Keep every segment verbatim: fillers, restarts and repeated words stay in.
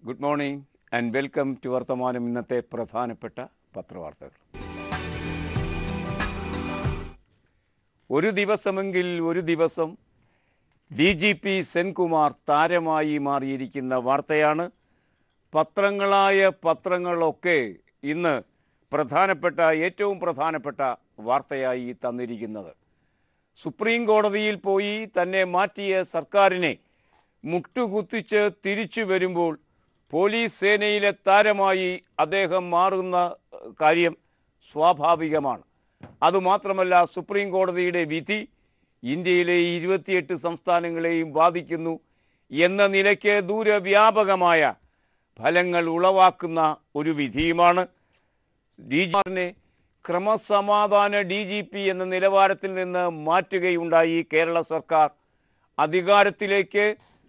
Good morning and welcome to Varthamanam ഇന്നത്തെ പ്രധാനപ്പെട്ട പത്രവാർത്തകൾ. ഒരു ദിവസമെങ്കിൽ ഒരു ദിവസം ഡി ജി പി സെൻകുമാർ താരമായി മാറിയിരിക്കുന്ന വാർത്തയാണ്. പത്രങ്ങളായ പത്രങ്ങളൊക്കെ ഇന്ന് പ്രധാനപ്പെട്ട ഏറ്റവും പ്രധാനപ്പെട്ട വാർത്തയായി തന്നിരിക്കുന്നത്. സുപ്രീം കോടതിയിൽ പോയി തന്നെ മാറ്റിയ സർക്കാരിനെ മുട്ടുകുത്തിച്ച് തിരിച്ചു വരുമ്പോൾ പോലീസ് സേനയിലെ താരമായി അദ്ദേഹം മാറുന്ന കാര്യം സ്വാഭാവികമാണ്. അതുമാത്രമല്ല, സുപ്രീം കോടതിയുടെ വിധി ഇന്ത്യയിലെ ഇരുപത്തിയെട്ട് സംസ്ഥാനങ്ങളെയും ബാധിക്കുന്നു എന്ന നിലയ്ക്ക് ദൂരവ്യാപകമായ ഫലങ്ങൾ ഉളവാക്കുന്ന ഒരു വിധിയുമാണ്. ഡി ജി പിയെ ക്രമസമാധാന ഡി ജി പി എന്ന നിലവാരത്തിൽ നിന്ന് മാറ്റുകയുണ്ടായി കേരള സർക്കാർ. അധികാരത്തിലേക്ക്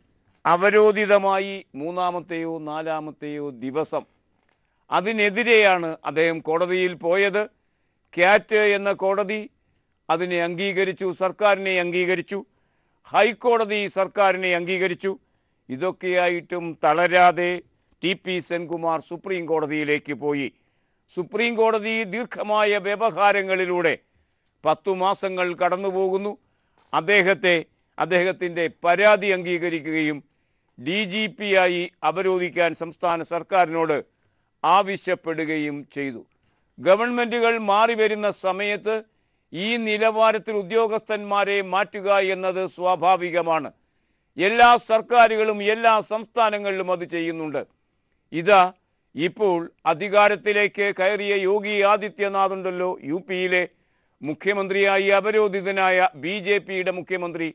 അവരോധിതമായി മൂന്നാമത്തെയോ നാലാമത്തെയോ ദിവസം. അതിനെതിരെയാണ് അദ്ദേഹം കോടതിയിൽ പോയത്. ക്യാറ്റ് എന്ന കോടതി അതിനെ അംഗീകരിച്ചു, സർക്കാരിനെ അംഗീകരിച്ചു. ഹൈക്കോടതി സർക്കാരിനെ അംഗീകരിച്ചു. ഇതൊക്കെയായിട്ടും തളരാതെ ടി പി സെൻകുമാർ സുപ്രീം കോടതിയിലേക്ക് പോയി. സുപ്രീം കോടതി ദീർഘമായ വ്യവഹാരങ്ങളിലൂടെ പത്തു മാസങ്ങൾ കടന്നു പോകുന്നു. അദ്ദേഹത്തെ അദ്ദേഹത്തിൻ്റെ പരാതി അംഗീകരിക്കുകയും ഡി ജി പി ആയി അവരോധിക്കാൻ സംസ്ഥാന സർക്കാരിനോട് ആവശ്യപ്പെടുകയും ചെയ്തു. ഗവൺമെൻറ്റുകൾ മാറി വരുന്ന സമയത്ത് ഈ നിലവാരത്തിൽ ഉദ്യോഗസ്ഥന്മാരെ മാറ്റുക എന്നത് സ്വാഭാവികമാണ്. എല്ലാ സർക്കാരുകളും എല്ലാ സംസ്ഥാനങ്ങളിലും അത് ചെയ്യുന്നുണ്ട്. ഇതാ ഇപ്പോൾ അധികാരത്തിലേക്ക് കയറിയ യോഗി ആദിത്യനാഥ് ഉണ്ടല്ലോ, യു പിയിലെ മുഖ്യമന്ത്രിയായി അവരോധിതനായ ബി ജെ പിയുടെ മുഖ്യമന്ത്രി.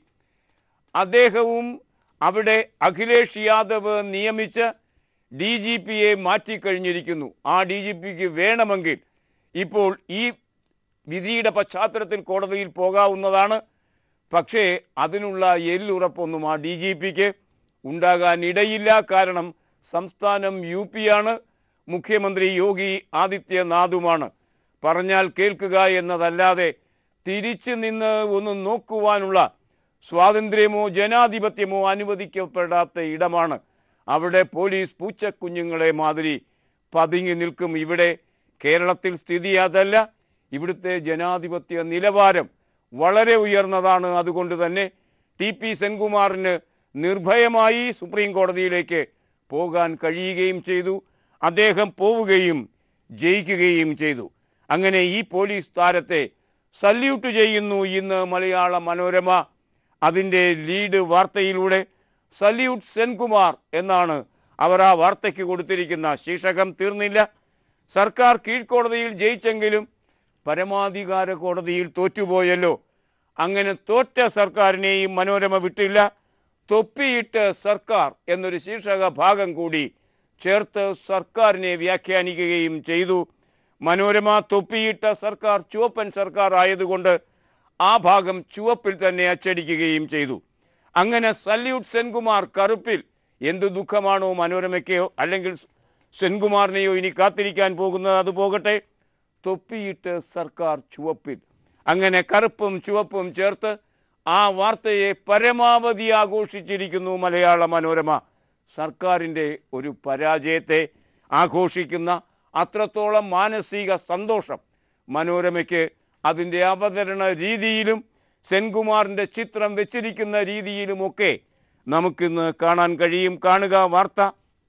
അദ്ദേഹവും അവിടെ അഖിലേഷ് യാദവ് നിയമിച്ച് ഡി ജി പിയെ മാറ്റിക്കഴിഞ്ഞിരിക്കുന്നു. ആ ഡി ജി പിക്ക് വേണമെങ്കിൽ ഇപ്പോൾ ഈ വിധിയുടെ പശ്ചാത്തലത്തിൽ കോടതിയിൽ പോകാവുന്നതാണ്. പക്ഷേ അതിനുള്ള എല്ലുറപ്പൊന്നും ആ ഡി ജി പിക്ക് ഉണ്ടാകാൻ ഇടയില്ല. കാരണം സംസ്ഥാനം യു പിയാണ്, മുഖ്യമന്ത്രി യോഗി ആദിത്യനാഥുമാണ്. പറഞ്ഞാൽ കേൾക്കുക എന്നതല്ലാതെ തിരിച്ചു നിന്ന് ഒന്ന് നോക്കുവാനുള്ള സ്വാതന്ത്ര്യമോ ജനാധിപത്യമോ അനുവദിക്കപ്പെടാത്ത ഇടമാണ്. അവിടെ പോലീസ് പൂച്ചക്കുഞ്ഞുങ്ങളെ മാതിരി പതുങ്ങി നിൽക്കും. ഇവിടെ കേരളത്തിൽ സ്ഥിതി അതല്ല. ഇവിടുത്തെ ജനാധിപത്യ നിലവാരം വളരെ ഉയർന്നതാണ്. അതുകൊണ്ട് തന്നെ ടി പി സെൻകുമാറിന് നിർഭയമായി സുപ്രീം കോടതിയിലേക്ക് പോകാൻ കഴിയുകയും ചെയ്തു. അദ്ദേഹം പോവുകയും ജയിക്കുകയും ചെയ്തു. അങ്ങനെ ഈ പോലീസ് താരത്തെ സല്യൂട്ട് ചെയ്യുന്നു ഇന്ന് മലയാള മനോരമ. അതിൻ്റെ ലീഡ് വാർത്തയിലൂടെ സല്യൂട്ട് സെൻകുമാർ എന്നാണ് അവർ ആ വാർത്തയ്ക്ക് കൊടുത്തിരിക്കുന്ന ശീർഷകം. തീർന്നില്ല. സർക്കാർ കീഴ്ക്കോടതിയിൽ ജയിച്ചെങ്കിലും പരമാധികാര കോടതിയിൽ തോറ്റുപോയല്ലോ. അങ്ങനെ തോറ്റ സർക്കാരിനെയും മനോരമ വിട്ടില്ല. തൊപ്പിയിട്ട് സർക്കാർ എന്നൊരു ശീർഷക ഭാഗം കൂടി ചേർത്ത് സർക്കാരിനെ വ്യാഖ്യാനിക്കുകയും ചെയ്തു. മനോരമ തൊപ്പിയിട്ട സർക്കാർ ചുവപ്പൻ സർക്കാർ ആയതുകൊണ്ട് ആ ഭാഗം ചുവപ്പിൽ തന്നെ അച്ചടിക്കുകയും ചെയ്തു. അങ്ങനെ സല്യൂട്ട് സെൻകുമാർ കറുപ്പിൽ. എന്ത് ദുഃഖമാണോ മനോരമയ്ക്കോ അല്ലെങ്കിൽ സെൻകുമാറിനെയോ ഇനി കാത്തിരിക്കാൻ പോകുന്നത്, അത് പോകട്ടെ. തൊപ്പിയിട്ട് സർക്കാർ ചുവപ്പിൽ. അങ്ങനെ കറുപ്പും ചുവപ്പും ചേർത്ത് ആ വാർത്തയെ പരമാവധി ആഘോഷിച്ചിരിക്കുന്നു മലയാള മനോരമ. സർക്കാരിൻ്റെ ഒരു പരാജയത്തെ ആഘോഷിക്കുന്ന അത്രത്തോളം മാനസിക സന്തോഷം മനോരമയ്ക്ക് അതിൻ്റെ അവതരണ രീതിയിലും സെൻകുമാറിൻ്റെ ചിത്രം വെച്ചിരിക്കുന്ന രീതിയിലുമൊക്കെ നമുക്കിന്ന് കാണാൻ കഴിയും. കാണുക വാർത്ത.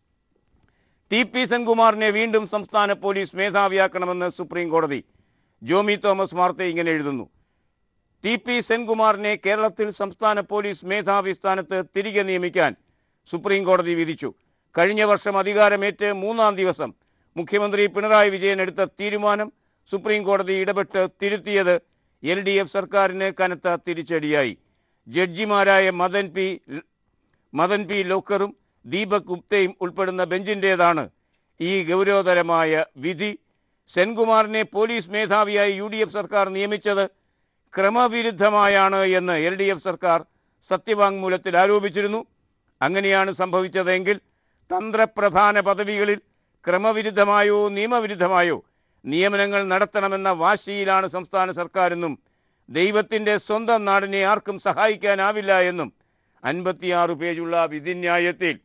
ടി പി സെൻകുമാറിനെ വീണ്ടും സംസ്ഥാന പോലീസ് മേധാവിയാക്കണമെന്ന് സുപ്രീം കോടതി. ജോമി തോമസ് വാർത്ത ഇങ്ങനെ എഴുതുന്നു. ടി പി സെൻകുമാറിനെ കേരളത്തിൽ സംസ്ഥാന പോലീസ് മേധാവി സ്ഥാനത്ത് തിരികെ നിയമിക്കാൻ സുപ്രീം കോടതി വിധിച്ചു. കഴിഞ്ഞ വർഷം അധികാരമേറ്റ് മൂന്നാം ദിവസം മുഖ്യമന്ത്രി പിണറായി വിജയൻ എടുത്ത തീരുമാനം സുപ്രീം കോടതി ഇടപെട്ട് തിരുത്തിയത് എൽ ഡി എഫ് സർക്കാരിന് കനത്ത തിരിച്ചടിയായി. ജഡ്ജിമാരായ മദൻ പി മദൻ പി ലോക്കറും ദീപക് ഗുപ്തയും ഉൾപ്പെടുന്ന ബെഞ്ചിൻ്റേതാണ് ഈ ഗൗരവതരമായ വിധി. സെൻകുമാറിനെ പോലീസ് മേധാവിയായി യു ഡി എഫ് സർക്കാർ നിയമിച്ചത് ക്രമവിരുദ്ധമായാണ് എന്ന് എൽ ഡി എഫ് സർക്കാർ സത്യവാങ്മൂലത്തിൽ ആരോപിച്ചിരുന്നു. അങ്ങനെയാണ് സംഭവിച്ചതെങ്കിൽ തന്ത്രപ്രധാന പദവികളിൽ ക്രമവിരുദ്ധമായോ നിയമവിരുദ്ധമായോ നിയമനങ്ങൾ നടത്തണമെന്ന വാശിയിലാണ് സംസ്ഥാന സർക്കാരെന്നും ദൈവത്തിൻ്റെ സ്വന്തം നാടിനെ ആർക്കും സഹായിക്കാനാവില്ല എന്നും അൻപത്തിയാറ് പേജുള്ള വിധിന്യായത്തിൽ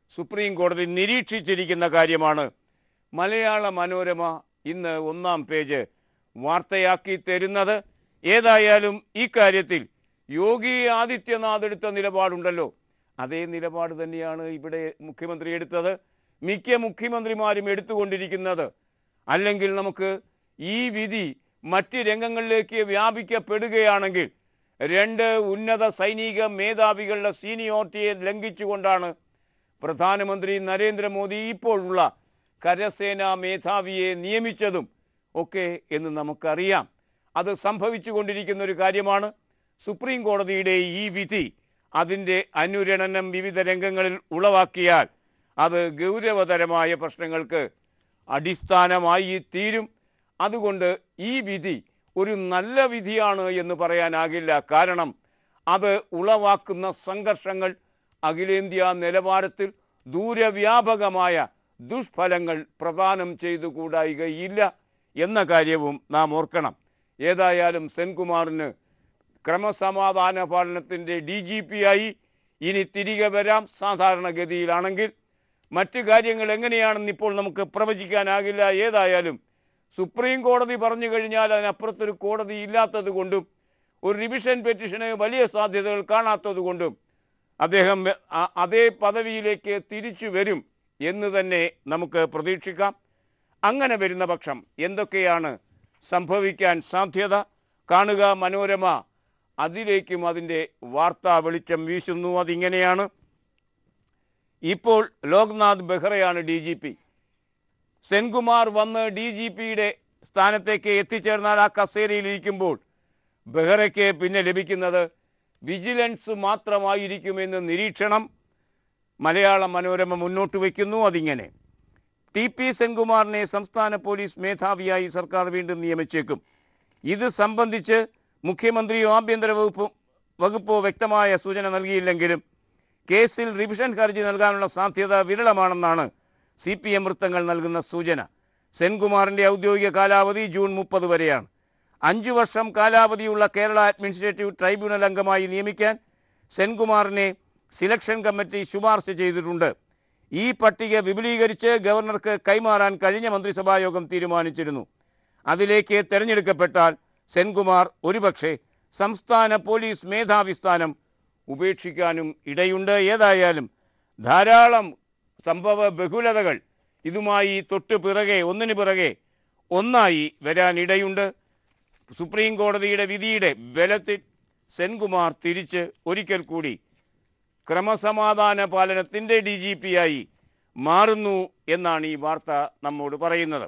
സുപ്രീം കോടതി നിരീക്ഷിച്ചിരിക്കുന്ന കാര്യമാണ്. മലയാള മനോരമ ഇന്ന് ഒന്നാം പേജ് വാർത്തയാക്കി തരുന്നത്. ഏതായാലും ഈ കാര്യത്തിൽ യോഗി ആദിത്യനാഥ് എടുത്ത നിലപാടുണ്ടല്ലോ, അതേ നിലപാട് തന്നെയാണ് ഇവിടെ മുഖ്യമന്ത്രി എടുത്തത്, മിക്ക മുഖ്യമന്ത്രിമാരും എടുത്തുകൊണ്ടിരിക്കുന്നത്. അല്ലെങ്കിൽ നമുക്ക് ഈ വിധി മറ്റ് രംഗങ്ങളിലേക്ക് വ്യാപിക്കപ്പെടുകയാണെങ്കിൽ രണ്ട് ഉന്നത സൈനിക മേധാവികളുടെ സീനിയോറിറ്റിയെ ലംഘിച്ചുകൊണ്ടാണ് പ്രധാനമന്ത്രി നരേന്ദ്രമോദി ഇപ്പോഴുള്ള കരസേനാ മേധാവിയെ നിയമിച്ചതും ഒക്കെ എന്ന് നമുക്കറിയാം. അത് സംഭവിച്ചു കൊണ്ടിരിക്കുന്ന ഒരു കാര്യമാണ്. സുപ്രീം കോടതിയുടെ ഈ വിധി അതിൻ്റെ അനുരണനം വിവിധ രംഗങ്ങളിൽ ഉളവാക്കിയാൽ അത് ഗൗരവതരമായ പ്രശ്നങ്ങൾക്ക് അടിസ്ഥാനമായി തീരും. അതുകൊണ്ട് ഈ വിധി ഒരു നല്ല വിധിയാണ് എന്ന് പറയാനാകില്ല. കാരണം അത് ഉളവാക്കുന്ന സംഘർഷങ്ങൾ അഖിലേന്ത്യാ നിലവാരത്തിൽ ദൂരവ്യാപകമായ ദുഷ്ഫലങ്ങൾ പ്രദാനം ചെയ്തു കൂടായികയില്ല എന്ന കാര്യവും നാം ഓർക്കണം. ഏതായാലും സെൻകുമാറിന് ക്രമസമാധാന പാലനത്തിൻ്റെ ഡി ജി പി ആയി ഇനി തിരികെ വരാം. സാധാരണഗതിയിലാണെങ്കിൽ മറ്റു കാര്യങ്ങൾ എങ്ങനെയാണെന്ന് ഇപ്പോൾ നമുക്ക് പ്രവചിക്കാനാകില്ല. ഏതായാലും സുപ്രീം കോടതി പറഞ്ഞു കഴിഞ്ഞാൽ അതിനപ്പുറത്തൊരു കോടതി ഇല്ലാത്തത് കൊണ്ടും ഒരു റിവിഷൻ പെറ്റീഷന് വലിയ സാധ്യതകൾ കാണാത്തത് കൊണ്ടും അദ്ദേഹം അതേ പദവിയിലേക്ക് തിരിച്ചു വരും എന്ന് തന്നെ നമുക്ക് പ്രതീക്ഷിക്കാം. അങ്ങനെ വരുന്ന പക്ഷം എന്തൊക്കെയാണ് സംഭവിക്കാൻ സാധ്യത? കാണുക മനോരമ അതിലേക്കും അതിൻ്റെ വാർത്താ വെളിച്ചം വീശുന്നു. അതിങ്ങനെയാണ്. ഇപ്പോൾ ലോക്നാഥ് ബെഹ്റയാണ് ഡി ജി പി. സെൻകുമാർ വന്ന് ഡി ജി പിയുടെ സ്ഥാനത്തേക്ക് എത്തിച്ചേർന്നാൽ ആ കസേരയിലിരിക്കുമ്പോൾ ബെഹ്റയ്ക്ക് പിന്നെ ലഭിക്കുന്നത് വിജിലൻസ് മാത്രമായിരിക്കുമെന്ന് നിരീക്ഷണം മലയാള മനോരമ മുന്നോട്ട് വയ്ക്കുന്നു. അതിങ്ങനെ: ടി പി സെൻകുമാറിനെ സംസ്ഥാന പോലീസ് മേധാവിയായി സർക്കാർ വീണ്ടും നിയമിച്ചേക്കും. ഇത് സംബന്ധിച്ച് മുഖ്യമന്ത്രിയോ ആഭ്യന്തര വകുപ്പോ വകുപ്പോ വ്യക്തമായ സൂചന നൽകിയില്ലെങ്കിലും കേസിൽ റിവിഷൻ ഹർജി നൽകാനുള്ള സാധ്യത വിരളമാണെന്നാണ് സി പി എം വൃത്തങ്ങൾ നൽകുന്ന സൂചന. സെൻകുമാറിൻ്റെ ഔദ്യോഗിക കാലാവധി ജൂൺ മുപ്പത് വരെയാണ്. അഞ്ചു വർഷം കാലാവധിയുള്ള കേരള അഡ്മിനിസ്ട്രേറ്റീവ് ട്രൈബ്യൂണൽ അംഗമായി നിയമിക്കാൻ സെൻകുമാറിനെ സിലക്ഷൻ കമ്മിറ്റി ശുപാർശ ചെയ്തിട്ടുണ്ട്. ഈ പട്ടിക വിപുലീകരിച്ച് ഗവർണർക്ക് കൈമാറാൻ കഴിഞ്ഞ മന്ത്രിസഭായോഗം തീരുമാനിച്ചിരുന്നു. അതിലേക്ക് തിരഞ്ഞെടുക്കപ്പെട്ടാൽ സെൻകുമാർ ഒരുപക്ഷെ സംസ്ഥാന പോലീസ് മേധാവി സ്ഥാനം ഉപേക്ഷിക്കാനും ഇടയുണ്ട്. ഏതായാലും ധാരാളം സംഭവ ബഹുലതകൾ ഇതുമായി തൊട്ടു പിറകെ ഒന്നിനു പിറകെ ഒന്നായി വരാനിടയുണ്ട്. സുപ്രീം കോടതിയുടെ വിധിയുടെ ബലത്തിൽ സെൻകുമാർ തിരിച്ച് ഒരിക്കൽ കൂടി ക്രമസമാധാന പാലനത്തിൻ്റെ ഡി ജി പി ആയി മാറുന്നു എന്നാണ് ഈ വാർത്ത നമ്മോട് പറയുന്നത്.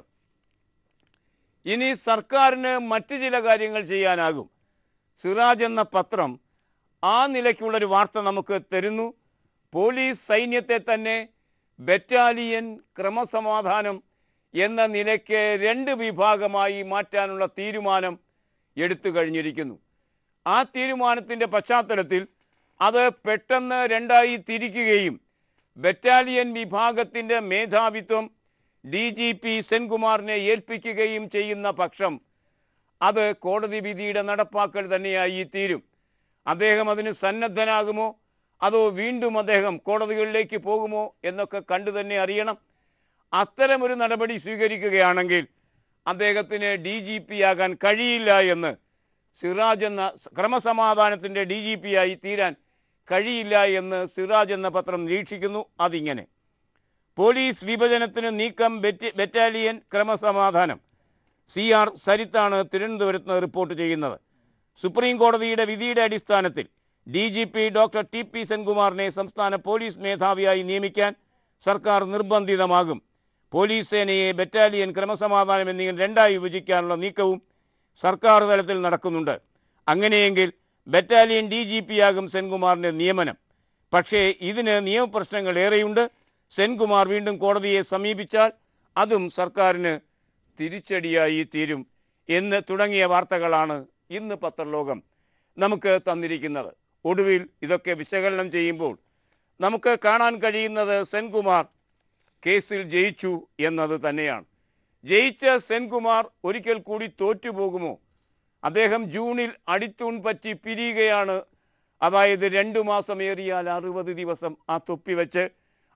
ഇനി സർക്കാരിന് മറ്റ് ചില കാര്യങ്ങൾ ചെയ്യാനാകും. സിറാജ് എന്ന പത്രം ആ നിലയ്ക്കുള്ളൊരു വാർത്ത നമുക്ക് തരുന്നു. പോലീസ് സൈന്യത്തെ തന്നെ ബറ്റാലിയൻ ക്രമസമാധാനം എന്ന നിലയ്ക്ക് രണ്ട് വിഭാഗമായി മാറ്റാനുള്ള തീരുമാനം എടുത്തു കഴിഞ്ഞിരിക്കുന്നു. ആ തീരുമാനത്തിൻ്റെ പശ്ചാത്തലത്തിൽ അത് പെട്ടെന്ന് രണ്ടായി തിരിക്കുകയും ബറ്റാലിയൻ വിഭാഗത്തിൻ്റെ മേധാവിത്വം ഡി ജി പി സെൻകുമാറിനെ ഏൽപ്പിക്കുകയും ചെയ്യുന്ന പക്ഷം അത് കോടതി വിധിയുടെ നടപ്പാക്കൽ തന്നെയായി തീരും. അദ്ദേഹം അതിന് സന്നദ്ധനാകുമോ അതോ വീണ്ടും അദ്ദേഹം കോടതികളിലേക്ക് പോകുമോ എന്നൊക്കെ കണ്ടു തന്നെ അറിയണം. അത്തരമൊരു നടപടി സ്വീകരിക്കുകയാണെങ്കിൽ അദ്ദേഹത്തിന് ഡി ജി പി ആകാൻ കഴിയില്ല എന്ന് സിറാജ് എന്ന ക്രമസമാധാനത്തിൻ്റെ ഡി ജി പി ആയി തീരാൻ കഴിയില്ല എന്ന് സിറാജ് എന്ന പത്രം നിരീക്ഷിക്കുന്നു. അതിങ്ങനെ: പോലീസ് വിഭജനത്തിന് നീക്കം ബെറ്റ് ബറ്റാലിയൻ ക്രമസമാധാനം. സി ആർ സരിത്താണ് തിരുവനന്തപുരത്ത് റിപ്പോർട്ട് ചെയ്യുന്നത്. സുപ്രീം കോടതിയുടെ വിധിയുടെ അടിസ്ഥാനത്തിൽ D G P doctor T P സെൻകുമാറിനെ സംസ്ഥാന പോലീസ് മേധാവിയായി നിയമിക്കാൻ സർക്കാർ നിർബന്ധിതമാകും. പോലീസ് സേനയെ ബറ്റാലിയൻ ക്രമസമാധാനം എന്നിങ്ങനെ രണ്ടായി വിഭജിക്കാനുള്ള നീക്കവും സർക്കാർ തലത്തിൽ നടക്കുന്നുണ്ട്. അങ്ങനെയെങ്കിൽ ബറ്റാലിയൻ ഡി ജി പി ആകും സെൻകുമാറിൻ്റെ നിയമനം. പക്ഷേ ഇതിന് നിയമപ്രശ്നങ്ങൾ ഏറെയുണ്ട്. സെൻകുമാർ വീണ്ടും കോടതിയെ സമീപിച്ചാൽ അതും സർക്കാരിന് തിരിച്ചടിയായി തീരും എന്ന് തുടങ്ങിയ വാർത്തകളാണ് ഇന്ന് പത്രലോകം നമുക്ക് തന്നിരിക്കുന്നത്. ഒടുവിൽ ഇതൊക്കെ വിശകലനം ചെയ്യുമ്പോൾ നമുക്ക് കാണാൻ കഴിയുന്നത് സെൻകുമാർ കേസിൽ ജയിച്ചു എന്നത് തന്നെയാണ്. ജയിച്ച സെൻകുമാർ ഒരിക്കൽ കൂടി തോറ്റുപോകുമോ? അദ്ദേഹം ജൂണിൽ അടിത്തൂൺ പറ്റി പിരിയുകയാണ്. അതായത് രണ്ടു മാസം ഏറിയാൽ അറുപത് ദിവസം ആ തൊപ്പി വെച്ച്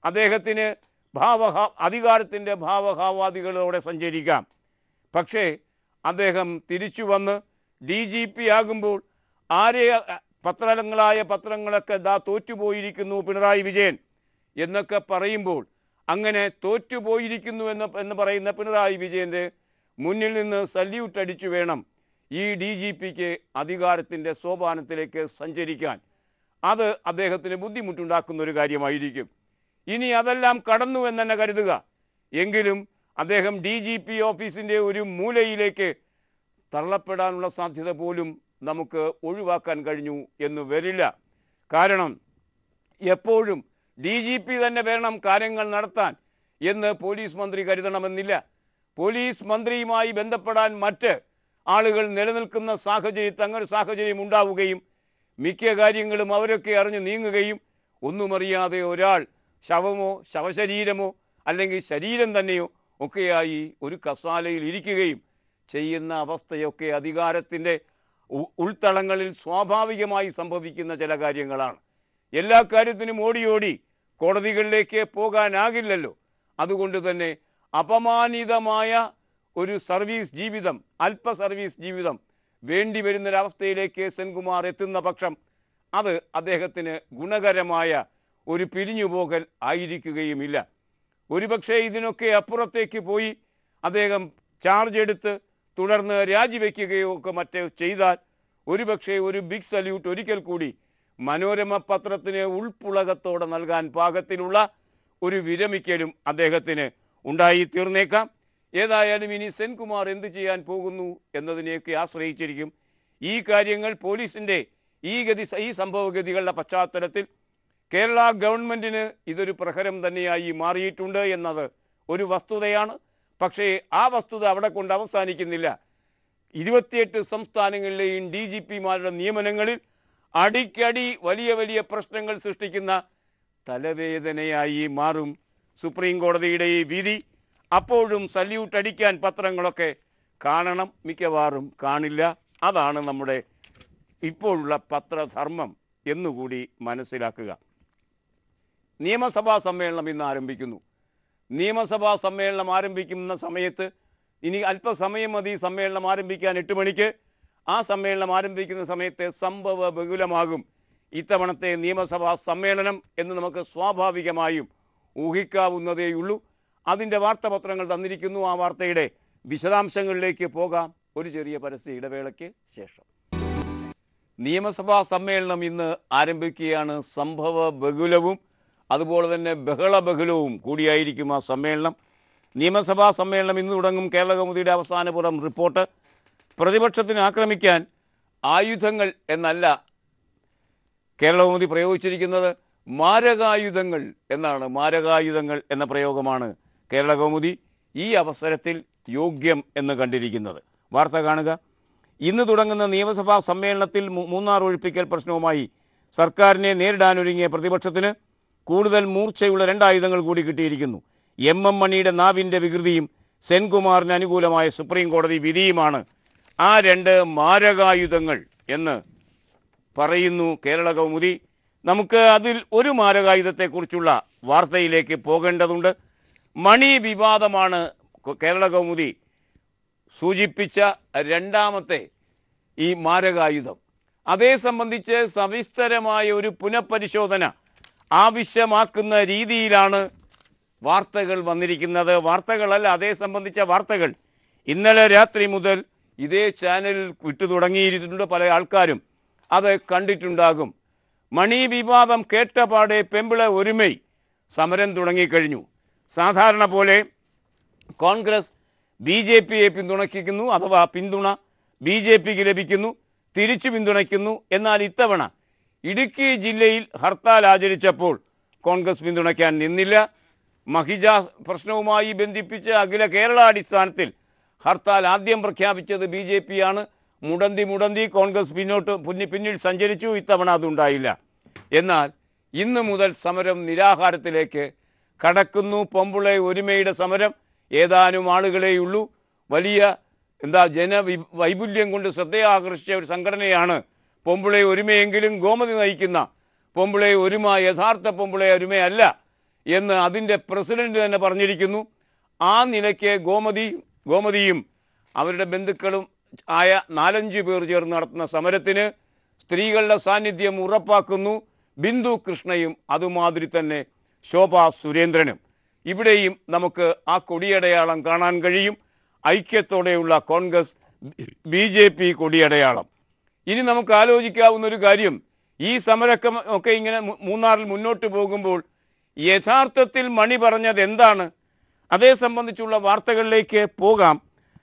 അദ്ദേഹത്തിന് ഭാവഹ അധികാരത്തിൻ്റെ ഭാവഹാവാദികളോടെ സഞ്ചരിക്കാം. പക്ഷേ അദ്ദേഹം തിരിച്ചു വന്ന് ഡി ജി പി ആകുമ്പോൾ ആരെ പത്രങ്ങളായ പത്രങ്ങളൊക്കെ ദാ തോറ്റുപോയിരിക്കുന്നു പിണറായി വിജയൻ എന്നൊക്കെ പറയുമ്പോൾ അങ്ങനെ തോറ്റുപോയിരിക്കുന്നു എന്ന് എന്ന് പറയുന്ന പിണറായി വിജയൻ്റെ മുന്നിൽ നിന്ന് സല്യൂട്ട് അടിച്ചു വേണം ഈ ഡി ജി പിക്ക് അധികാരത്തിൻ്റെ സോപാനത്തിലേക്ക് സഞ്ചരിക്കാൻ. അത് അദ്ദേഹത്തിന് ബുദ്ധിമുട്ടുണ്ടാക്കുന്ന ഒരു കാര്യമായിരിക്കും. ഇനി അതെല്ലാം കടന്നു എന്ന് തന്നെ കരുതുക. എങ്കിലും അദ്ദേഹം ഡി ജി പി ഓഫീസിൻ്റെ ഒരു മൂലയിലേക്ക് തള്ളപ്പെടാനുള്ള സാധ്യത പോലും നമുക്ക് ഒഴിവാക്കാൻ കഴിഞ്ഞു എന്ന് വരില്ല. കാരണം എപ്പോഴും ഡി ജി പി തന്നെ വേണം കാര്യങ്ങൾ നടത്താൻ എന്ന് പോലീസ് മന്ത്രി കരുതണമെന്നില്ല. പോലീസ് മന്ത്രിയുമായി ബന്ധപ്പെടാൻ മറ്റ് ആളുകൾ നിലനിൽക്കുന്ന സാഹചര്യത്തിൽ അങ്ങനെ സാഹചര്യം ഉണ്ടാവുകയും മിക്ക കാര്യങ്ങളും അവരൊക്കെ അറിഞ്ഞ് നീങ്ങുകയും ഒന്നുമറിയാതെ ഒരാൾ ശവമോ ശവശരീരമോ അല്ലെങ്കിൽ ശരീരം തന്നെയോ ഒക്കെയായി ഒരു കസാലയിൽ ഇരിക്കുകയും ചെയ്യുന്ന അവസ്ഥയൊക്കെ അധികാരത്തിൻ്റെ ഉൾത്തളങ്ങളിൽ സ്വാഭാവികമായി സംഭവിക്കുന്ന ചില കാര്യങ്ങളാണ്. എല്ലാ കാര്യത്തിനും ഓടി ഓടി കോടതികളിലേക്ക് പോകാനാകില്ലല്ലോ. അതുകൊണ്ട് തന്നെ അപമാനിതമായ ഒരു സർവീസ് ജീവിതം, അല്പ സർവീസ് ജീവിതം വേണ്ടി വരുന്നൊരവസ്ഥയിലേക്ക് സെൻകുമാർ എത്തുന്ന പക്ഷം അത് അദ്ദേഹത്തിന് ഗുണകരമായ ഒരു പിരിഞ്ഞുപോകൽ ആയിരിക്കുകയുമില്ല. ഒരുപക്ഷെ ഇതിനൊക്കെ അപ്പുറത്തേക്ക് പോയി അദ്ദേഹം ചാർജ് എടുത്ത് തുടർന്ന് രാജിവെക്കുകയോ ഒക്കെ മറ്റോ ചെയ്താൽ ഒരുപക്ഷെ ഒരു ബിഗ് സല്യൂട്ട് ഒരിക്കൽ കൂടി മനോരമ പത്രത്തിന് ഉൾപ്പുളകത്തോടെ നൽകാൻ പാകത്തിലുള്ള ഒരു വിരമിക്കലും അദ്ദേഹത്തിന് ഉണ്ടായി തീർന്നേക്കാം. ഏതായാലും ഇനി സെൻകുമാർ എന്തു ചെയ്യാൻ പോകുന്നു എന്നതിനെയൊക്കെ ആശ്രയിച്ചിരിക്കും. ഈ കാര്യങ്ങൾ പോലീസിൻ്റെ ഈ ഗതി ഈ സംഭവഗതികളുടെ പശ്ചാത്തലത്തിൽ കേരള ഗവൺമെൻറ്റിന് ഇതൊരു പ്രഹരം തന്നെയായി മാറിയിട്ടുണ്ട് എന്നത് ഒരു വസ്തുതയാണ്. പക്ഷേ ആ വസ്തുത അവിടെ കൊണ്ട് അവസാനിക്കുന്നില്ല. ഇരുപത്തിയെട്ട് സംസ്ഥാനങ്ങളിലെയും ഡി ജി പിമാരുടെ നിയമനങ്ങളിൽ അടിക്കടി വലിയ വലിയ പ്രശ്നങ്ങൾ സൃഷ്ടിക്കുന്ന തലവേദനയായി മാറും സുപ്രീം കോടതിയുടെ ഈ വിധി. അപ്പോഴും സല്യൂട്ട് അടിക്കാൻ പത്രങ്ങളൊക്കെ കാണണം, മിക്കവാറും കാണില്ല. അതാണ് നമ്മുടെ ഇപ്പോഴുള്ള പത്രധർമ്മം എന്നുകൂടി മനസ്സിലാക്കുക. നിയമസഭാ സമ്മേളനം ഇന്ന് ആരംഭിക്കുന്നു. നിയമസഭാ സമ്മേളനം ആരംഭിക്കുന്ന സമയത്ത് ഇനി അല്പസമയം മതി സമ്മേളനം ആരംഭിക്കാൻ, എട്ട് മണിക്ക്. ആ സമ്മേളനം ആരംഭിക്കുന്ന സമയത്ത് സംഭവ ബഹുലമാകും ഇത്തവണത്തെ നിയമസഭാ സമ്മേളനം എന്ന് നമുക്ക് സ്വാഭാവികമായും ഊഹിക്കാവുന്നതേയുള്ളൂ. അതിൻ്റെ വാർത്താപത്രങ്ങൾ തന്നിരിക്കുന്നു. ആ വാർത്തയുടെ വിശദാംശങ്ങളിലേക്ക് പോകാം ഒരു ചെറിയ പരസ്യ ഇടവേളയ്ക്ക് ശേഷം. നിയമസഭാ സമ്മേളനം ഇന്ന് ആരംഭിക്കുകയാണ്. സംഭവ ബഹുലവും അതുപോലെ തന്നെ ബഹളബഹുലവും കൂടിയായിരിക്കും ആ സമ്മേളനം. നിയമസഭാ സമ്മേളനം ഇന്ന് തുടങ്ങും. കേരള കൗമുദിയുടെ അവസാനപുറം റിപ്പോർട്ട്. പ്രതിപക്ഷത്തിന് ആക്രമിക്കാൻ ആയുധങ്ങൾ എന്നല്ല കേരള കൗമുദി പ്രയോഗിച്ചിരിക്കുന്നത്, മാരകായുധങ്ങൾ എന്നാണ്. മാരകായുധങ്ങൾ എന്ന പ്രയോഗമാണ് കേരള കൗമുദി ഈ അവസരത്തിൽ യോഗ്യം എന്ന് കണ്ടിരിക്കുന്നത്. വാർത്ത കാണുക. ഇന്ന് തുടങ്ങുന്ന നിയമസഭാ സമ്മേളനത്തിൽ മൂന്നാർ ഒഴിപ്പിക്കൽ പ്രശ്നവുമായി സർക്കാരിനെ നേരിടാനൊരുങ്ങിയ പ്രതിപക്ഷത്തിന് കൂടുതൽ മൂർച്ചയുള്ള രണ്ടായുധങ്ങൾ കൂടി കിട്ടിയിരിക്കുന്നു. എം എം മണിയുടെ നാവിൻ്റെ വികൃതിയും സെൻകുമാറിന് അനുകൂലമായ സുപ്രീം കോടതി വിധിയുമാണ് ആ രണ്ട് മാരകായുധങ്ങൾ എന്ന് പറയുന്നു കേരള കൗമുദി. നമുക്ക് അതിൽ ഒരു മാരകായുധത്തെക്കുറിച്ചുള്ള വാർത്തയിലേക്ക് പോകേണ്ടതുണ്ട്. മണി വിവാദമാണ് കേരള കൗമുദി സൂചിപ്പിച്ച രണ്ടാമത്തെ ഈ മാരകായുധം. അതേ സംബന്ധിച്ച് സവിസ്തരമായ ഒരു പുനഃപരിശോധന ആവശ്യമാക്കുന്ന രീതിയിലാണ് വാർത്തകൾ വന്നിരിക്കുന്നത്. വാർത്തകളല്ല, അതേ സംബന്ധിച്ച വാർത്തകൾ ഇന്നലെ രാത്രി മുതൽ ഇതേ ചാനലിൽ വിട്ടു തുടങ്ങിയിരിട്ടുണ്ട്. പല ആൾക്കാരും അത് കണ്ടിട്ടുണ്ടാകും. മണി വിവാദം കേട്ടപാടെ പെമ്പിള ഒരുമൈ സമരം തുടങ്ങിക്കഴിഞ്ഞു. സാധാരണ പോലെ കോൺഗ്രസ് ബി ജെ പിയെ പിന്തുണയ്ക്കുന്നു, അഥവാ പിന്തുണ ബി ജെ പിക്ക് ലഭിക്കുന്നു, തിരിച്ചു പിന്തുണയ്ക്കുന്നു. എന്നാൽ ഇത്തവണ ഇടുക്കി ജില്ലയിൽ ഹർത്താൽ ആചരിച്ചപ്പോൾ കോൺഗ്രസ് പിന്തുണയ്ക്കാൻ നിന്നില്ല. മഹിജ പ്രശ്നവുമായി ബന്ധിപ്പിച്ച് അഖില കേരള അടിസ്ഥാനത്തിൽ ഹർത്താൽ ആദ്യം പ്രഖ്യാപിച്ചത് ബി ജെ പിയാണ്. മുടന്തി മുടന്തി കോൺഗ്രസ് പിന്നോട്ട് പിന്നിൽ സഞ്ചരിച്ചു. ഇത്തവണ അതുണ്ടായില്ല. എന്നാൽ ഇന്ന് മുതൽ സമരം നിരാഹാരത്തിലേക്ക് കടക്കുന്നു. പൊമ്പിള ഒരുമയുടെ സമരം ഏതാനും ആളുകളെയുള്ളൂ. വലിയ എന്താ ജന വൈപുല്യം കൊണ്ട് ശ്രദ്ധയാകർഷിച്ച ഒരു സംഘടനയാണ് പൊമ്പിള ഒരുമയെങ്കിലും ഗോമതി നയിക്കുന്ന പൊമ്പിള ഒരുമ യഥാർത്ഥ പൊമ്പിള ഒരുമയല്ല എന്ന് അതിൻ്റെ പ്രസിഡന്റ് തന്നെ പറഞ്ഞിരിക്കുന്നു. ആ നിലയ്ക്ക് ഗോമതി ഗോമതിയും അവരുടെ ബന്ധുക്കളും ആയ നാലഞ്ച് പേർ ചേർന്ന് നടത്തുന്ന സമരത്തിന് സ്ത്രീകളുടെ സാന്നിധ്യം ഉറപ്പാക്കുന്നു. ബിന്ദു കൃഷ്ണയും അതുമാതിരി തന്നെ ശോഭാ സുരേന്ദ്രനും. ഇവിടെയും നമുക്ക് ആ കൊടിയടയാളം കാണാൻ കഴിയും. ഐക്യത്തോടെയുള്ള കോൺഗ്രസ് ബി ജെ പി കൊടിയടയാളം. ഇനി നമുക്ക് ആലോചിക്കാവുന്നൊരു കാര്യം, ഈ സമരക്കം ഒക്കെ ഇങ്ങനെ മൂന്നാറിൽ മുന്നോട്ട് പോകുമ്പോൾ യഥാർത്ഥത്തിൽ മണി പറഞ്ഞത് എന്താണ്? അതേ സംബന്ധിച്ചുള്ള വാർത്തകളിലേക്ക് പോകാം.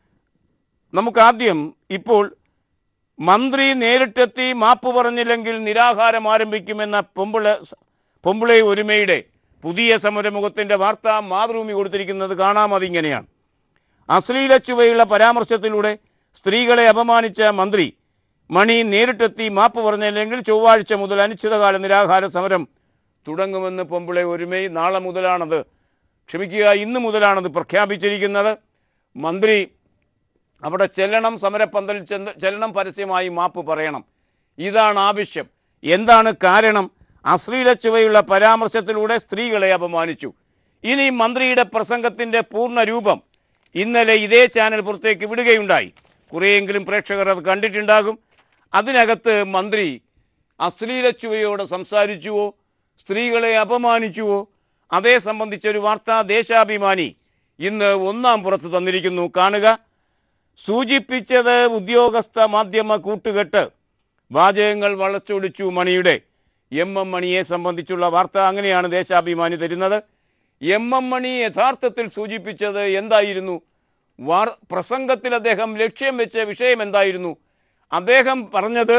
നമുക്കാദ്യം ഇപ്പോൾ മന്ത്രി നേരിട്ടെത്തി മാപ്പ് പറഞ്ഞില്ലെങ്കിൽ നിരാഹാരം ആരംഭിക്കുമെന്ന പൊമ്പിള പൊമ്പിളെ ഒരുമയുടെ പുതിയ സമരമുഖത്തിൻ്റെ വാർത്ത മാതൃഭൂമി കൊടുത്തിരിക്കുന്നത് കാണാം. അതിങ്ങനെയാണ്: അശ്ലീല ചുവയുള്ള പരാമർശത്തിലൂടെ സ്ത്രീകളെ അപമാനിച്ച മന്ത്രി മണി നേരിട്ടെത്തി മാപ്പ് പറഞ്ഞില്ലെങ്കിൽ ചൊവ്വാഴ്ച മുതൽ അനിശ്ചിതകാല നിരാഹാര സമരം തുടങ്ങുമെന്ന് പൊമ്പിളെ ഒരുമൈ നാളെ മുതലാണത് ക്ഷമിക്കുക ഇന്ന് മുതലാണത് പ്രഖ്യാപിച്ചിരിക്കുന്നത്. മന്ത്രി അവിടെ ചെല്ലണം, സമരപ്പന്തലിൽ ചെന്ന് ചെല്ലണം, പരസ്യമായി മാപ്പ് പറയണം. ഇതാണ് ആവശ്യം. എന്താണ് കാരണം? അശ്ലീല ചുവയുള്ള പരാമർശത്തിലൂടെ സ്ത്രീകളെ അപമാനിച്ചു. ഇനി മന്ത്രിയുടെ പ്രസംഗത്തിൻ്റെ പൂർണ്ണ രൂപം ഇന്നലെ ഇതേ ചാനൽ പുറത്തേക്ക് വിടുകയുണ്ടായി. കുറേയെങ്കിലും പ്രേക്ഷകർ അത് കണ്ടിട്ടുണ്ടാകും. അതിനകത്ത് മന്ത്രി അശ്ലീല ചുവയോടെ സംസാരിച്ചുവോ, സ്ത്രീകളെ അപമാനിച്ചുവോ, അതേ സംബന്ധിച്ചൊരു വാർത്ത ദേശാഭിമാനി ഇന്ന് ഒന്നാം പുറത്ത് തന്നിരിക്കുന്നു. കാണുക. സൂചിപ്പിച്ചത് ഉദ്യോഗസ്ഥ മാധ്യമ കൂട്ടുകെട്ട്, വാചകങ്ങൾ വളച്ചൊടിച്ചു മണിയുടെ. എം എം മണിയെ സംബന്ധിച്ചുള്ള വാർത്ത അങ്ങനെയാണ് ദേശാഭിമാനി തരുന്നത്. എം എം മണി യഥാർത്ഥത്തിൽ സൂചിപ്പിച്ചത് എന്തായിരുന്നു? വാർ പ്രസംഗത്തിൽ അദ്ദേഹം ലക്ഷ്യം വെച്ച വിഷയം എന്തായിരുന്നു? അദ്ദേഹം പറഞ്ഞത്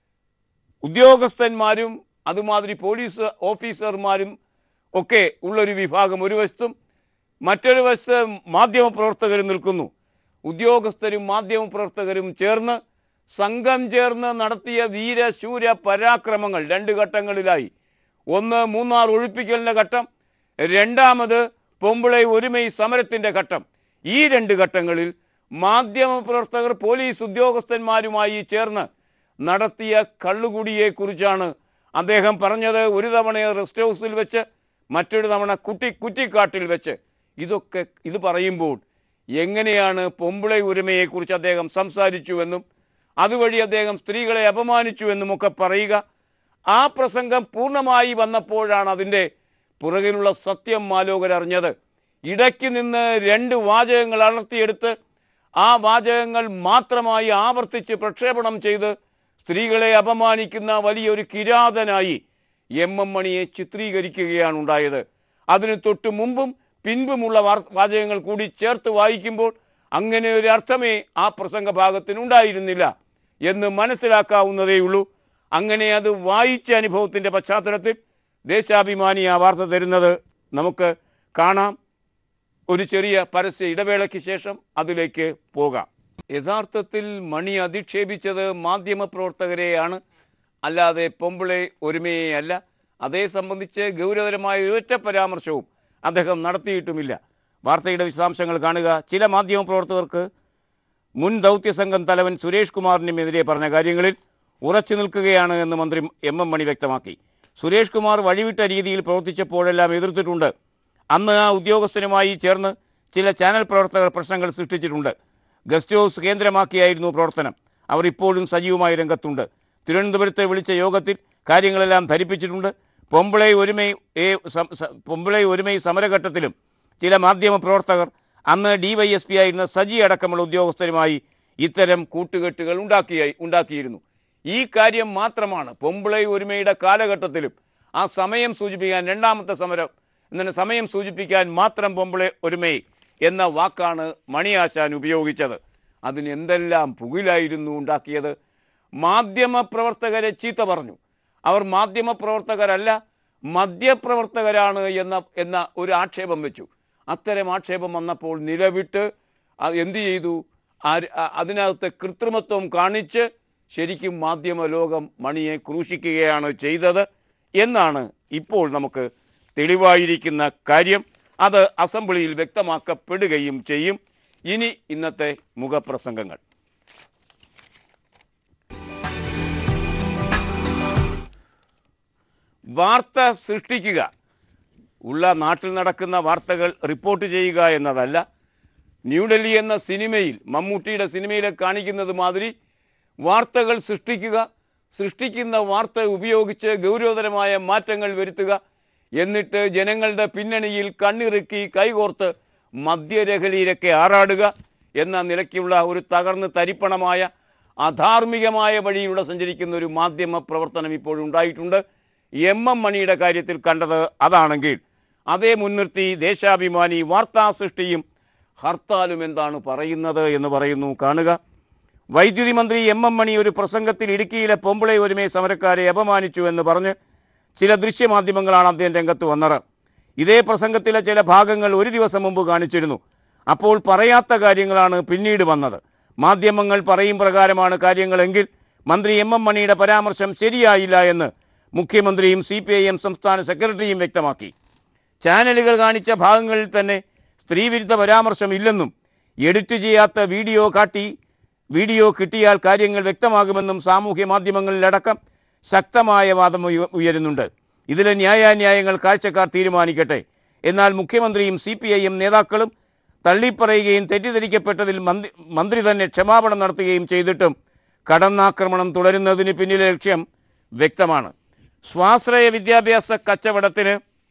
ഉദ്യോഗസ്ഥന്മാരും അതുമാതിരി പോലീസ് ഓഫീസർമാരും ഒക്കെ ഉള്ളൊരു വിഭാഗം ഒരു വശത്തും മറ്റൊരു വശത്ത് മാധ്യമപ്രവർത്തകരും നിൽക്കുന്നു. ഉദ്യോഗസ്ഥരും മാധ്യമപ്രവർത്തകരും ചേർന്ന് സംഘം ചേർന്ന് നടത്തിയ വീരശൂര പരാക്രമങ്ങൾ രണ്ട് ഘട്ടങ്ങളിലായി. ഒന്ന് മൂന്നാർ ഒഴിപ്പിക്കലിൻ്റെ ഘട്ടം, രണ്ടാമത് പൊമ്പിളെ ഒരുമൈ സമരത്തിൻ്റെ ഘട്ടം. ഈ രണ്ട് ഘട്ടങ്ങളിൽ മാധ്യമപ്രവർത്തകർ പോലീസ് ഉദ്യോഗസ്ഥന്മാരുമായി ചേർന്ന് നടത്തിയ കള്ളുകുടിയെക്കുറിച്ചാണ് അദ്ദേഹം പറഞ്ഞത്. ഒരു തവണ റെസ്റ്റ് ഹൗസിൽ വെച്ച്, മറ്റൊരു തവണ കുട്ടി കുറ്റിക്കാട്ടിൽ വെച്ച്. ഇതൊക്കെ ഇത് പറയുമ്പോൾ എങ്ങനെയാണ് പൊമ്പിളെ ഒരുമയെക്കുറിച്ച് അദ്ദേഹം സംസാരിച്ചുവെന്നും അതുവഴി അദ്ദേഹം സ്ത്രീകളെ അപമാനിച്ചുവെന്നുമൊക്കെ പറയുക. ആ പ്രസംഗം പൂർണ്ണമായി വന്നപ്പോഴാണ് അതിൻ്റെ പുറകിലുള്ള സത്യം മാലോകരറിഞ്ഞത്. ഇടയ്ക്ക് നിന്ന് രണ്ട് വാചകങ്ങൾ അടർത്തിയെടുത്ത് ആ വാചകങ്ങൾ മാത്രമായി ആവർത്തിച്ച് പ്രക്ഷേപണം ചെയ്ത് സ്ത്രീകളെ അപമാനിക്കുന്ന വലിയൊരു കിരാതനായി എം എം മണിയെ ചിത്രീകരിക്കുകയാണ് ഉണ്ടായത്. അതിന് തൊട്ട് മുമ്പും പിൻപുമുള്ള വാചകങ്ങൾ കൂടി ചേർത്ത് വായിക്കുമ്പോൾ അങ്ങനെ ഒരു അർത്ഥമേ ആ പ്രസംഗ ഭാഗത്തിനുണ്ടായിരുന്നില്ല എന്ന് മനസ്സിലാക്കാവുന്നതേയുള്ളൂ. അങ്ങനെ അത് വായിച്ച അനുഭവത്തിൻ്റെ പശ്ചാത്തലത്തിൽ ദേശാഭിമാനി ആ വാർത്ത തരുന്നത് നമുക്ക് കാണാം. ഒരു ചെറിയ പരസ്യ ഇടവേളയ്ക്ക് ശേഷം അതിലേക്ക് പോകാം. യഥാർത്ഥത്തിൽ മണി അധിക്ഷേപിച്ചത് മാധ്യമപ്രവർത്തകരെയാണ്, അല്ലാതെ പൊമ്പിളെ ഒരുമയെയല്ല. അതേ സംബന്ധിച്ച് ഗൗരവതരമായ ഒരൊറ്റ പരാമർശവും അദ്ദേഹം നടത്തിയിട്ടുമില്ല. വാർത്തയുടെ വിശദാംശങ്ങൾ കാണുക. ചില മാധ്യമപ്രവർത്തകർക്ക് മുൻ ദൗത്യസംഘം തലവൻ സുരേഷ് കുമാറിനുമെതിരെ പറഞ്ഞ കാര്യങ്ങളിൽ ഉറച്ചു നിൽക്കുകയാണ് എന്ന് മന്ത്രി എം എം മണി വ്യക്തമാക്കി. സുരേഷ് കുമാർ വഴിവിട്ട രീതിയിൽ പ്രവർത്തിച്ചപ്പോഴെല്ലാം എതിർത്തിട്ടുണ്ട്. അന്ന് ആ ഉദ്യോഗസ്ഥനുമായി ചേർന്ന് ചില ചാനൽ പ്രവർത്തകർ പ്രശ്നങ്ങൾ സൃഷ്ടിച്ചിട്ടുണ്ട്. ഗസ്റ്റ് ഹൗസ് കേന്ദ്രമാക്കിയായിരുന്നു പ്രവർത്തനം. അവർ ഇപ്പോഴും സജീവമായ രംഗത്തുണ്ട്. തിരുവനന്തപുരത്ത് വിളിച്ച യോഗത്തിൽ കാര്യങ്ങളെല്ലാം ധരിപ്പിച്ചിട്ടുണ്ട്. പൊമ്പിളെ ഒരുമൈ പൊമ്പിളെ ഒരുമൈ സമരഘട്ടത്തിലും ചില മാധ്യമപ്രവർത്തകർ അന്ന് ഡി വൈ എസ് പി ആയിരുന്ന സജി അടക്കമുള്ള ഉദ്യോഗസ്ഥരുമായി ഇത്തരം കൂട്ടുകെട്ടുകൾ ഉണ്ടാക്കിയായി ഉണ്ടാക്കിയിരുന്നു. ഈ കാര്യം മാത്രമാണ് പൊമ്പിളെ ഒരുമയുടെ കാലഘട്ടത്തിലും ആ സമയം സൂചിപ്പിക്കാൻ, രണ്ടാമത്തെ സമരം എന്ന സമയം സൂചിപ്പിക്കാൻ മാത്രം പൊമ്പിളെ ഒരുമൈ എന്ന വാക്കാണ് മണിയാശാൻ ഉപയോഗിച്ചത്. അതിന് എന്തെല്ലാം പുകിലായിരുന്നു ഉണ്ടാക്കിയത്. മാധ്യമപ്രവർത്തകരെ ചീത്ത പറഞ്ഞു. അവർ മാധ്യമപ്രവർത്തകരല്ല, മദ്യപ്രവർത്തകരാണ് എന്ന എന്ന ഒരു ആക്ഷേപം വെച്ചു. അത്തരം ആക്ഷേപം വന്നപ്പോൾ നിലവിട്ട് എന്തു ചെയ്തു? അതിനകത്ത് കൃത്രിമത്വം കാണിച്ച് ശരിക്കും മാധ്യമ ലോകം മണിയെ ക്രൂശിക്കുകയാണ് ചെയ്തത് എന്നാണ് ഇപ്പോൾ നമുക്ക് തെളിവായിരിക്കുന്ന കാര്യം. അത് അസംബ്ലിയിൽ വ്യക്തമാക്കപ്പെടുകയും ചെയ്യും. ഇനി ഇന്നത്തെ മുഖപ്രസംഗങ്ങൾ. വാർത്ത സൃഷ്ടിക്കുക, ഉള്ള നാട്ടിൽ നടക്കുന്ന വാർത്തകൾ റിപ്പോർട്ട് ചെയ്യുക എന്നതല്ല. ന്യൂഡൽഹി എന്ന സിനിമയിൽ, മമ്മൂട്ടിയുടെ സിനിമയിൽ കാണിക്കുന്നത് മാതിരി വാർത്തകൾ സൃഷ്ടിക്കുക, സൃഷ്ടിക്കുന്ന വാർത്ത ഉപയോഗിച്ച് ഗൗരവതരമായ മാറ്റങ്ങൾ വരുത്തുക, എന്നിട്ട് ജനങ്ങളുടെ പിന്നണിയിൽ കണ്ണിറുക്കി കൈകോർത്ത് മദ്യലഹരിയിലൊക്കെ ആറാടുക എന്ന നിലയ്ക്കുള്ള ഒരു തകർന്ന് തരിപ്പണമായ അധാർമികമായ വഴിയിലൂടെ സഞ്ചരിക്കുന്ന ഒരു മാധ്യമ പ്രവർത്തനം ഇപ്പോഴുണ്ടായിട്ടുണ്ട്. എം എം മണിയുടെ കാര്യത്തിൽ കണ്ടത് അതാണെങ്കിൽ അതേ മുൻനിർത്തി ദേശാഭിമാനി വാർത്താ സൃഷ്ടിയും ഹർത്താലും എന്താണ് പറയുന്നത് എന്ന് പറയുന്നു. കാണുക. വൈദ്യുതി മന്ത്രി എം എം മണി ഒരു പ്രസംഗത്തിൽ ഇടുക്കിയിലെ പൊമ്പിള ഒരുമേ സമരക്കാരെ അപമാനിച്ചു എന്ന് പറഞ്ഞ് ചില ദൃശ്യമാധ്യമങ്ങളാണ് അദ്ദേഹം രംഗത്ത് വന്നത്. ഇതേ പ്രസംഗത്തിലെ ചില ഭാഗങ്ങൾ ഒരു ദിവസം മുമ്പ് കാണിച്ചിരുന്നു. അപ്പോൾ പറയാത്ത കാര്യങ്ങളാണ് പിന്നീട് വന്നത്. മാധ്യമങ്ങൾ പറയും പ്രകാരമാണ് കാര്യങ്ങളെങ്കിൽ മന്ത്രി എം എം മണിയുടെ പരാമർശം ശരിയായില്ല എന്ന് മുഖ്യമന്ത്രിയും സി പി ഐ എം സംസ്ഥാന സെക്രട്ടറിയും വ്യക്തമാക്കി. ചാനലുകൾ കാണിച്ച ഭാഗങ്ങളിൽ തന്നെ സ്ത്രീവിരുദ്ധ പരാമർശമില്ലെന്നും എഡിറ്റ് ചെയ്യാത്ത വീഡിയോ കാട്ടി വീഡിയോ കിട്ടിയാൽ കാര്യങ്ങൾ വ്യക്തമാകുമെന്നും സാമൂഹ്യ മാധ്യമങ്ങളിലടക്കം ശക്തമായ വാദം ഉയരുന്നുണ്ട്. ഇതിലെ ന്യായാന്യായങ്ങൾ കാഴ്ചക്കാർ തീരുമാനിക്കട്ടെ. എന്നാൽ മുഖ്യമന്ത്രിയും സി പി ഐ എം നേതാക്കളും തള്ളിപ്പറയുകയും തെറ്റിദ്ധരിക്കപ്പെട്ടതിൽ മന്ത്രി മന്ത്രി തന്നെ ക്ഷമാപണം നടത്തുകയും ചെയ്തിട്ടും കടന്നാക്രമണം തുടരുന്നതിന് പിന്നിലെ ലക്ഷ്യം വ്യക്തമാണ്. സ്വാശ്രയ വിദ്യാഭ്യാസ കച്ചവടത്തിന്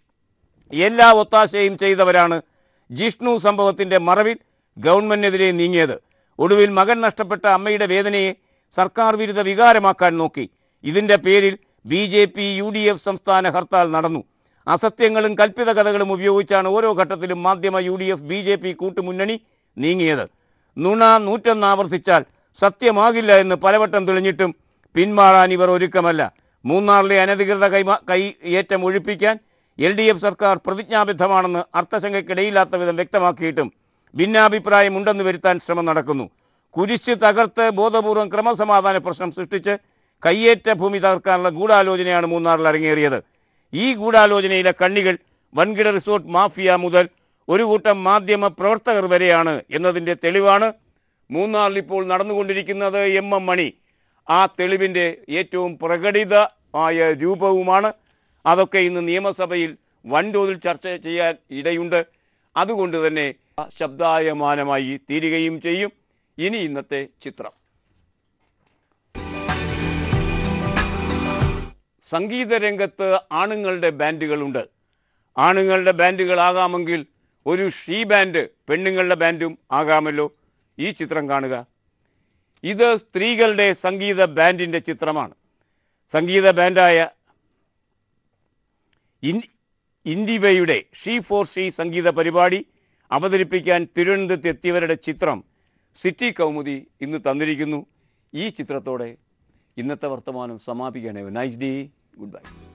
എല്ലാ ഒത്താശയും ചെയ്തവരാണ് ജിഷ്ണു സംഭവത്തിൻ്റെ മറവിൽ ഗവൺമെൻറ്റിനെതിരെ നീങ്ങിയത്. ഒടുവിൽ മകൻ നഷ്ടപ്പെട്ട അമ്മയുടെ വേദനയെ സർക്കാർ വിരുദ്ധ വികാരമാക്കാൻ നോക്കി. ഇതിൻ്റെ പേരിൽ B J P U D F സംസ്ഥാന ഹർത്താൽ നടന്നു. അസത്യങ്ങളും കൽപ്പിത കഥകളും ഉപയോഗിച്ചാണ് ഓരോ ഘട്ടത്തിലും മാധ്യമ U D F B J P കൂട്ടുമുന്നണി നീങ്ങിയത്. നുണ നൂറ്റൊന്ന് ആവർത്തിച്ചാൽ സത്യമാകില്ല എന്ന് പലവട്ടം തെളിഞ്ഞിട്ടും പിന്മാറാൻ ഇവർ ഒരുക്കമല്ല. മൂന്നാറിലെ അനധികൃത കൈമാ കൈയേറ്റം ഒഴിപ്പിക്കാൻ എൽ ഡി എഫ് സർക്കാർ പ്രതിജ്ഞാബദ്ധമാണെന്ന് അർത്ഥശങ്കയ്ക്കിടയില്ലാത്ത വിധം വ്യക്തമാക്കിയിട്ടും ഭിന്നാഭിപ്രായമുണ്ടെന്ന് വരുത്താൻ ശ്രമം നടക്കുന്നു. കുരിശ് തകർത്ത് ബോധപൂർവം ക്രമസമാധാന പ്രശ്നം സൃഷ്ടിച്ച് കയ്യേറ്റ ഭൂമി തകർക്കാനുള്ള ഗൂഢാലോചനയാണ് മൂന്നാറിൽ അരങ്ങേറിയത്. ഈ ഗൂഢാലോചനയിലെ കണ്ണികൾ വൻകിട റിസോർട്ട് മാഫിയ മുതൽ ഒരു കൂട്ടം മാധ്യമ പ്രവർത്തകർ വരെയാണ് എന്നതിൻ്റെ തെളിവാണ് മൂന്നാറിൽ ഇപ്പോൾ നടന്നുകൊണ്ടിരിക്കുന്നത്. എം എം മണി ആ തെളിവിൻ്റെ ഏറ്റവും പ്രകടിതമായ രൂപവുമാണ്. അതൊക്കെ ഇന്ന് നിയമസഭയിൽ വൻതോതിൽ ചർച്ച ചെയ്യാൻ ഇടയുണ്ട്. അതുകൊണ്ട് തന്നെ ശബ്ദായമാനമായി തീരുകയും ചെയ്യും. ഇനി ഇന്നത്തെ ചിത്രം. സംഗീത രംഗത്ത് ആണുങ്ങളുടെ ബാൻഡുകളുണ്ട്. ആണുങ്ങളുടെ ബാൻഡുകളാകാമെങ്കിൽ ഒരു ഷീ ബാൻഡ് പെണ്ണുങ്ങളുടെ ബാൻഡും ആകാമല്ലോ. ഈ ചിത്രം കാണുക. ഇത് സ്ത്രീകളുടെ സംഗീത ബാൻഡിൻ്റെ ചിത്രമാണ്. സംഗീത ബാൻഡായ ഇന്ത്യയുടെ ഷീ ഫോർ ഷീ സംഗീത പരിപാടി അവതരിപ്പിക്കാൻ തിരുവനന്തപുരത്ത് എത്തിയവരുടെ ചിത്രം സിറ്റി കൗമുദി ഇന്ന് തന്നിരിക്കുന്നു. ഈ ചിത്രത്തോടെ ഇന്നത്തെ വർത്തമാനം സമാപിക്കണേ. Nice day, good bye.